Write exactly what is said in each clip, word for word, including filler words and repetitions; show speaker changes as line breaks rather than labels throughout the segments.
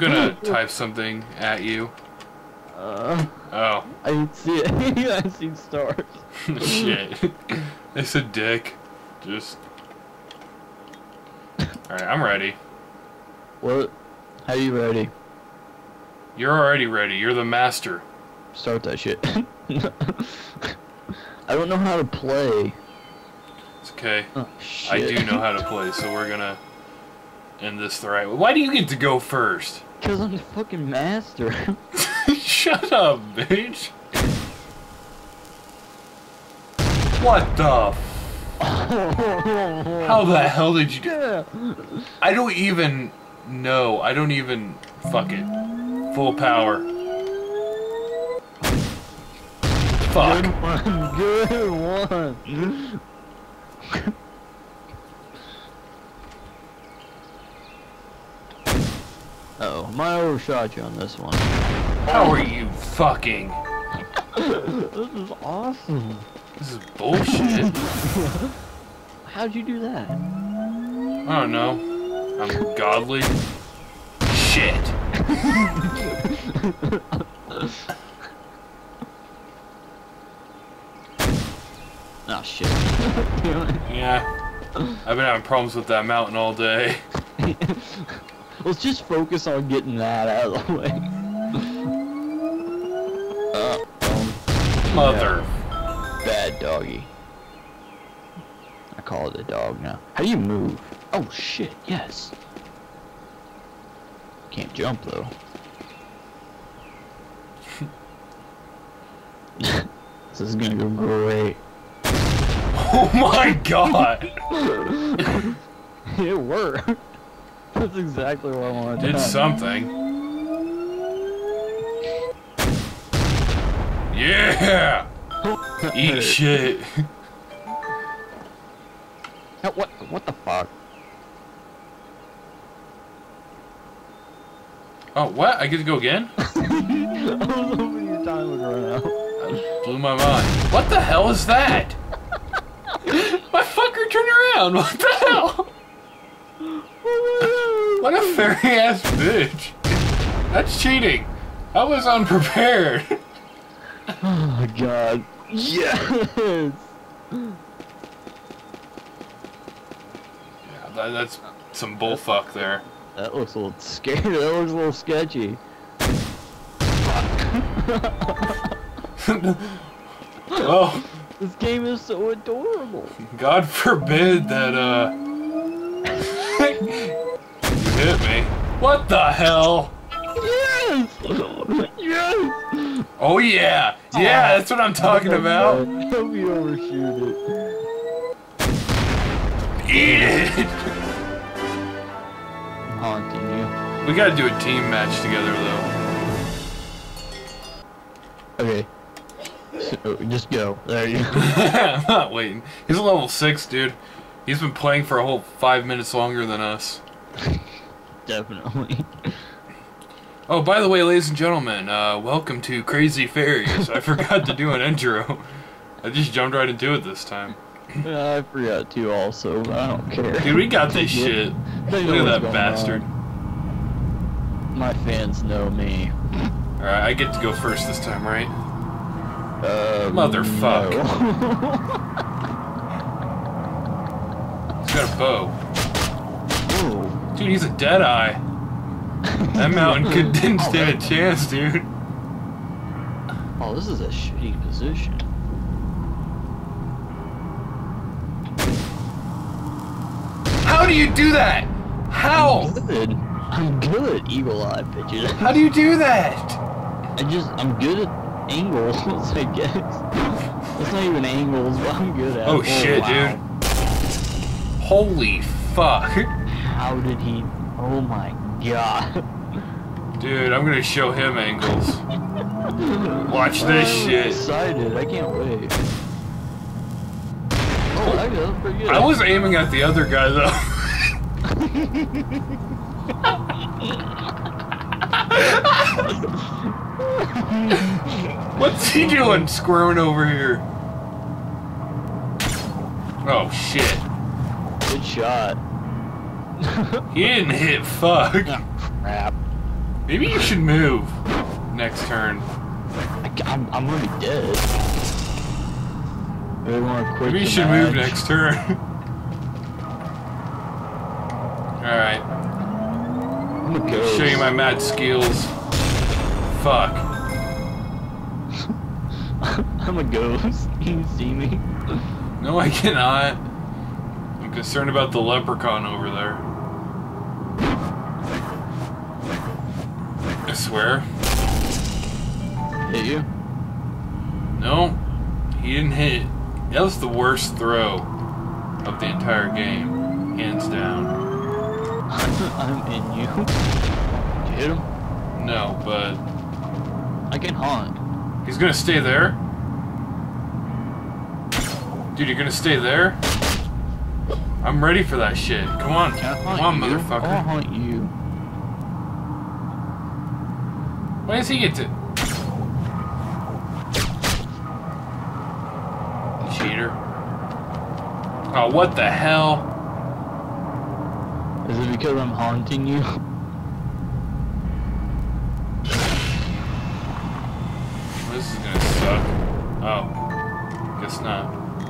gonna type something at you.
Uh,
Oh.
I didn't see it. I seen stars.
Shit. It's a dick. Just. Alright, I'm ready.
What? How you ready?
You're already ready. You're the master.
Start that shit. I don't know how to play.
It's okay.
Oh, shit.
I do know how to play, so we're gonna end this the right way. Why do you get to go first?
Because I'm the fucking master.
Shut up, bitch. What the f- How the hell did you do?
Yeah.
I don't even know. I don't even. Fuck it. Full power. Fuck.
Good one. Good one. Uh oh, I overshot you on this one.
How are you fucking?
This is awesome.
This is bullshit.
How'd you do that?
I don't know. I'm godly. Shit.
Oh shit.
Yeah. I've been having problems with that mountain all day.
Let's just focus on getting that out of the way. Uh, um,
Mother.
yeah. Bad doggy. I call it a dog now. How do you move? Oh shit, yes. Can't jump though. This is gonna go great.
Oh my god.
It worked. That's exactly what I wanted to
Did
do.
something. Yeah. Eat shit.
No, what? What the fuck?
Oh, what? I get to go again?
I was hoping your time would run out.
That blew my mind. What the hell is that? My fucker turned around. What the hell? What a fairy ass bitch. That's cheating. I was unprepared.
Oh my god. Yes!
Yeah, that, that's some bullfuck there.
That looks a little scary. That looks a little sketchy.
Oh,
This game is so adorable.
God forbid that, uh... you hit me. What the hell?
Yes! Yes!
Oh yeah! Yeah, that's what I'm talking about!
I hope you overshoot it.
Eat it!
I'm haunting you.
We gotta do a team match together, though.
Okay. So, just go. There you go.
I'm not waiting. He's a level six, dude. He's been playing for a whole five minutes longer than us.
Definitely.
Oh, by the way, ladies and gentlemen, uh, welcome to Crazy Fairies. I forgot to do an intro. I just jumped right into it this time.
Yeah, I forgot to also, but I don't care.
Dude, we got this shit.
They know
Look at
what's
that
going
bastard.
on. My fans know me.
Alright, I get to go first this time, right?
Uh,
Motherfuck.
No.
He's got a bow.
Ooh.
Dude, he's a deadeye. That mountain could, didn't
Oh,
stand a
that-
chance, dude.
Oh, this is a shitty position.
How do you do that? How?
I'm good. I'm good at eagle eye pitches.
How do you do that?
I just, I'm good at angles, I guess. It's not even angles, but I'm good at
Oh,
it.
shit,
wow.
dude. Holy fuck.
How did he? Oh my god.
Dude, I'm gonna show him angles. Watch this
I'm
shit.
excited. I can't wait. Oh, that was pretty good.
I was aiming at the other guy, though. What's he doing squirming over here? Oh, shit.
Good shot.
He didn't hit fuck.
Oh, crap.
Maybe you should move next turn.
I, am I'm already dead. Really want to quit
Maybe you
the
should
match.
move next turn. Alright.
I'm a ghost.
Show you my mad skills. Fuck.
I'm a ghost. Can you see me?
No, I cannot. I'm concerned about the leprechaun over there. I swear.
Hit you?
No, he didn't hit. That was the worst throw of the entire game, hands down.
I'm in you. Did you hit him?
No, but
I can haunt.
he's gonna stay there. Dude, you're gonna stay there? I'm ready for that shit. Come on.
Can I
Come
haunt
on,
you?
motherfucker.
I'll haunt you.
Why does he get to... Cheater. Oh, what the hell?
Is it because I'm haunting you?
This is gonna suck. Oh. Guess not.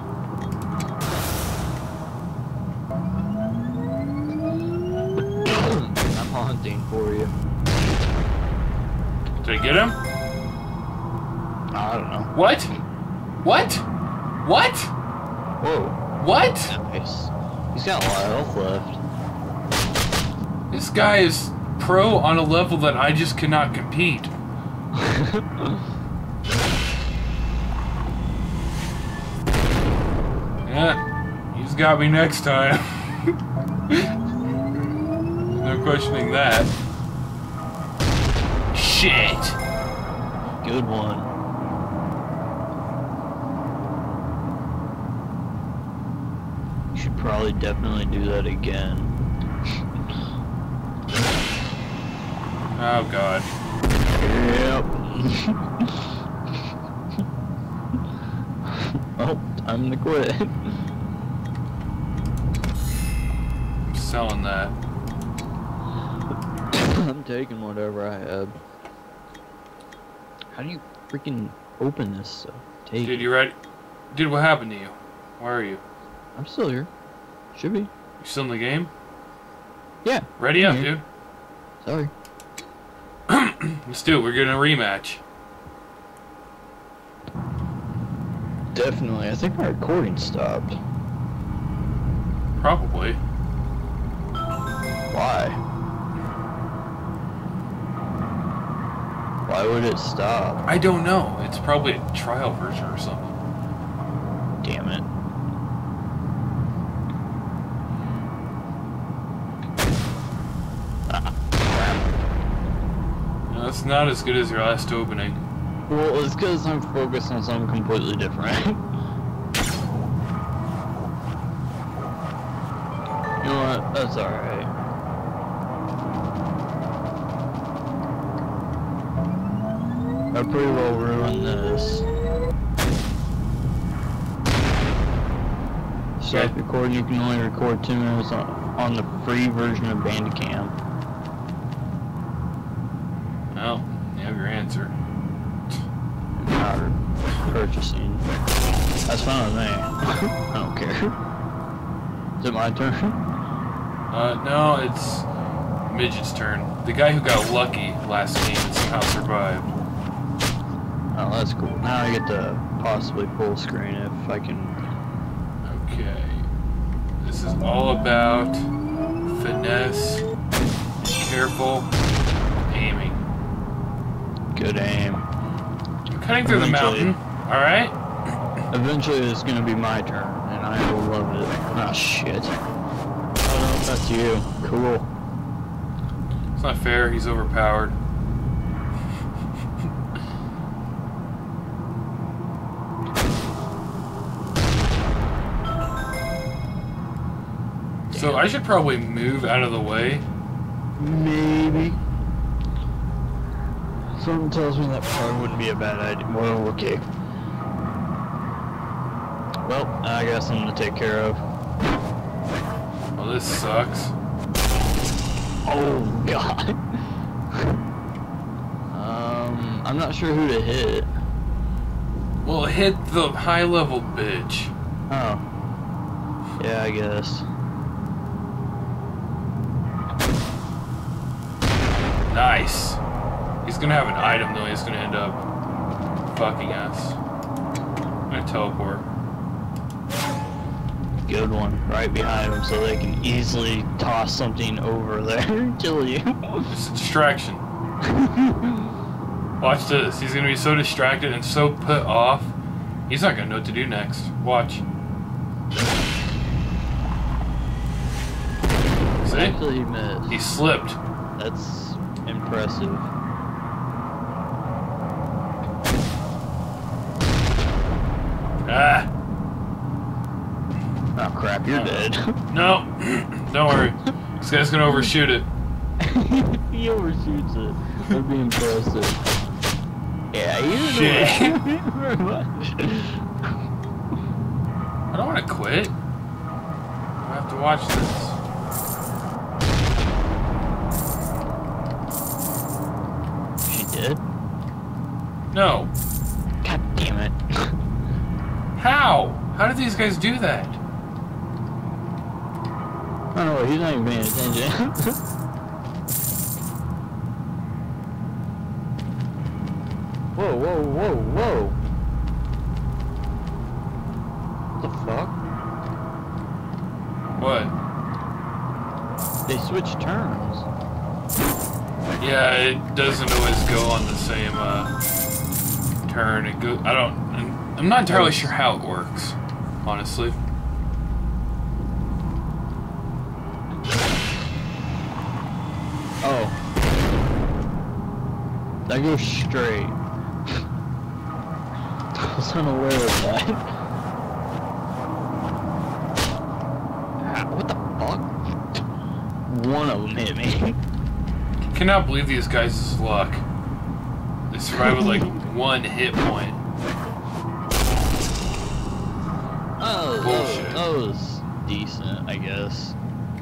I'm haunting for you.
Did I get him?
I don't know.
What? What? What?
Whoa.
What?
Nice. He's got a lot of health left.
This guy is pro on a level that I just cannot compete. Yeah, he's got me next time. No questioning that. Shit.
Good one. You should probably definitely do that again.
Oh god.
Yep. Oh, time to quit.
I'm selling that.
I'm taking whatever I have. How do you freaking open this stuff? Take
Dude,
it.
you ready? Dude, what happened to you? Where are you?
I'm still here. Should be.
You still in the game?
Yeah.
Ready
I'm
up,
here.
dude.
Sorry.
Let's do it. We're getting a rematch.
Definitely. I think my recording stopped.
Probably.
Why? Why would it stop?
I don't know. It's probably a trial version or something.
Damn it. Ah, crap.
No, that's not as good as your last opening.
Well, it's because I'm focused on something completely different. You know what? That's alright. I pretty well ruined this. Stop
Okay.
recording. You can only record two minutes on, on the free version of Bandicam.
Well, you have your answer.
Not purchasing. That's fine with me. I don't care. Is it my turn?
Uh, no, it's Midget's turn. The guy who got lucky last game and somehow survived.
Oh, that's cool. Now I get to possibly full screen if I can.
Okay. This is all about finesse, careful aiming.
Good aim.
I'm cutting through the
Eventually.
mountain. Alright?
Eventually it's gonna be my turn, and I will love it. Ah, shit. Oh no, that's you. Cool.
It's not fair, he's overpowered. So I should probably move out of the way.
Maybe. Something tells me that probably wouldn't be a bad idea. Well, okay. Well, I guess I'm gonna take care of.
Well, this sucks.
Oh, God. I'm not sure who to hit.
Well, hit the high level bitch.
Oh. Yeah, I guess.
Nice. He's gonna have an item though. He's gonna end up fucking us. I'm gonna teleport.
Good one. Right behind him so they can easily toss something over there and kill you.
It's a distraction. Watch this. He's gonna be so distracted and so put off. He's not gonna know what to do next. Watch. See?
Actually, he missed.
He slipped.
That's impressive.
Ah.
Oh crap, you're
Uh,
dead.
No. Don't worry. This guy's gonna overshoot it.
He overshoots it. That'd be impressive. Yeah, you
Shit.
Thank you very much.
I don't want to quit. I have to watch this.
She did?
No.
God damn it.
How? How did these guys do that?
I don't know, he's not even paying attention. Whoa, whoa, whoa, whoa. What the fuck?
What?
They switched turns.
Yeah, it doesn't always go on the same uh, turn. It go. I don't. I'm not entirely sure how it works, honestly.
Oh. That goes straight. I was unaware of that. Ah, what the fuck? One of them hit me.
Cannot believe these guys' luck. They survive with like one hit point.
Oh,
Bullshit.
that was decent, I guess.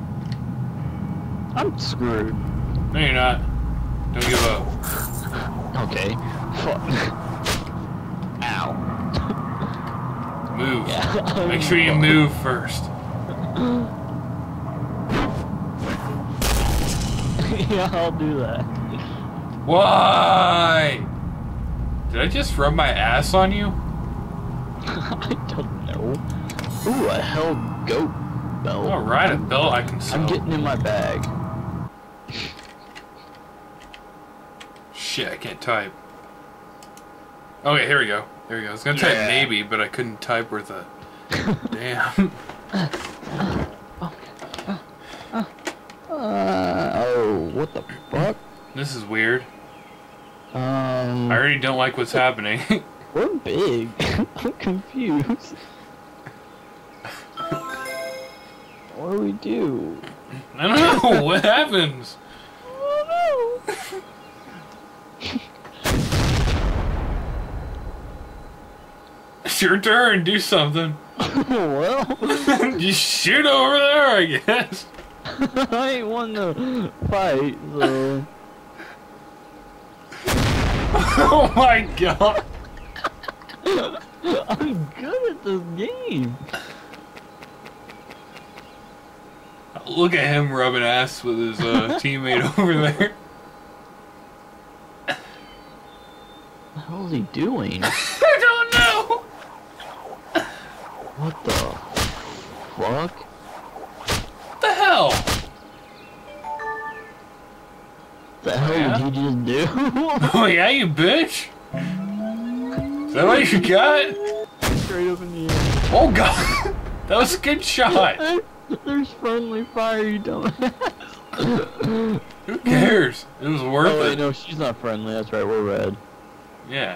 I'm screwed.
No, you're not. Don't give up.
Okay. Fuck. Ow.
Move.
Yeah.
Make sure you move first.
Yeah, I'll do that.
Why? Did I just rub my ass on you?
I don't know. Ooh, a hell goat belt.
Alright, a belt I can sell.
I'm getting in my bag.
Shit, I can't type. Okay, here we go. Here we go. I was gonna type
Yeah.
maybe, but I couldn't type worth a damn.
Uh, oh, what the fuck?
This is weird.
Um,
I already don't like what's happening.
we're big. I'm confused. What do we do?
I don't know. What happens?
I don't know.
It's your turn. Do something.
Well,
Just shoot over there, I guess.
I ain't won the fight, so.
Oh my god.
I'm good at this game.
Look at him rubbing ass with his uh, teammate over there.
What the hell is he doing?
I don't know.
What the fuck?
What the hell?
The hell
yeah?
did he just do?
Oh yeah, you bitch. Is that what you got?
Straight up in the air.
Oh god. That was a good shot.
There's friendly fire, you dumbass.
Who cares? It was worth
Oh wait,
it.
no, she's not friendly. That's right, we're red.
Yeah.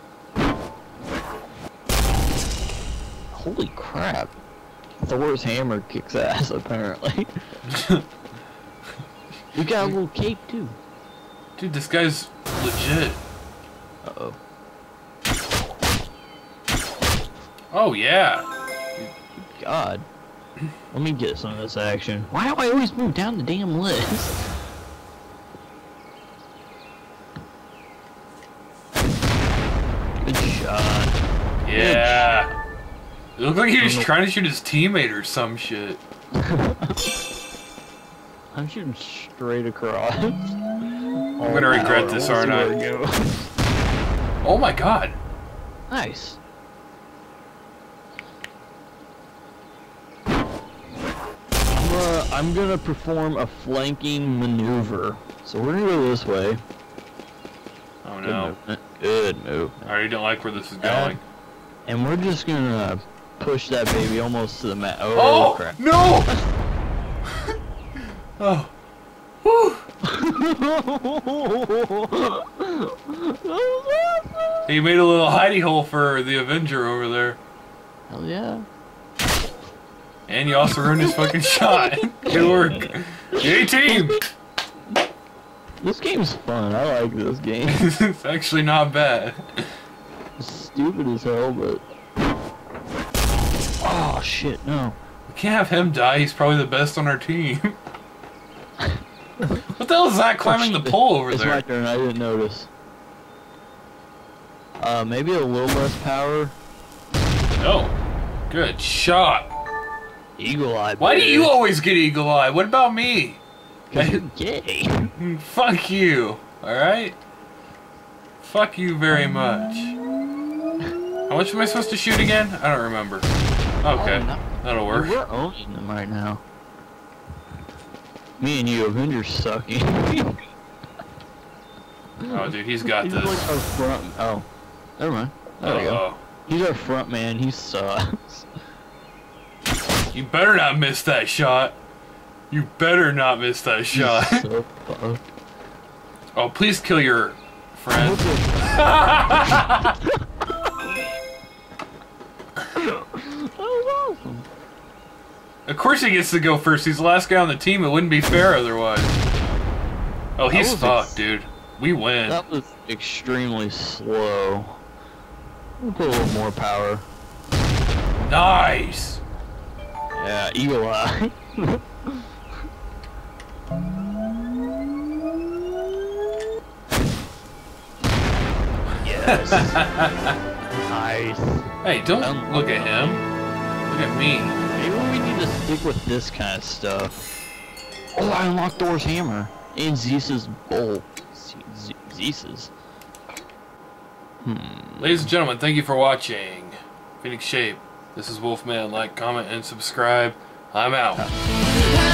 Holy crap. Thor's hammer kicks ass, apparently. You got a little cape, too.
Dude, this guy's legit.
Uh-oh.
Oh yeah.
God. Let me get some of this action. Why do I always move down the damn list?
looked like he was trying to shoot his teammate or some shit.
I'm shooting straight across.
I'm gonna regret this, aren't I? Oh my god.
Nice. I'm, uh, I'm gonna perform a flanking maneuver. So we're gonna go this way.
Oh
Good
no.
movement. Good move.
I already don't like where this is
Uh,
going.
And we're just gonna push that baby almost to the mat. Oh,
Oh,
crap.
no! Oh. Whew. He made a little hidey hole for the Avenger over there.
Hell yeah.
And you also ruined his fucking shot. Good work. Yay, team!
This game's fun. I like this game.
It's actually not bad.
It's stupid as hell, but... Oh, shit, no.
We can't have him die. He's probably the best on our team. What the hell is that climbing the pole over
it's
there?
It's my turn. I didn't notice. Uh, maybe a little less power.
No. Good shot.
Eagle eye.
Why do you always get eagle eye? What about me?
Because you're gay.
Fuck you. Alright? Fuck you very much. How much am I supposed to shoot again? I don't remember. Okay.
Oh, no.
That'll work.
We're owning them right now. Me and you, Avengers sucking.
Oh, dude, he's got
He's
this.
like our front. Oh, never mind. There we go.
Uh-oh.
He's our front man. He sucks.
You better not miss that shot. You better not miss that shot.
He's so fucked.
Oh, please kill your friend.
That was awesome.
Of course he gets to go first. He's the last guy on the team. It wouldn't be fair otherwise. Oh, he's
was
fucked,
ex-
dude. We win.
That was extremely slow. We'll put a little more power.
Nice.
Yeah, eagle eye. Yes. Nice.
Hey, don't
Um,
look at him. Look at me.
Maybe we need to stick with this kind of stuff. Oh, I unlocked Thor's hammer. And Zeus's bowl. Z- Z- Zeus's. Hmm.
Ladies and gentlemen, thank you for watching Phoenix Shape. This is Wolfman. Like, comment, and subscribe. I'm out.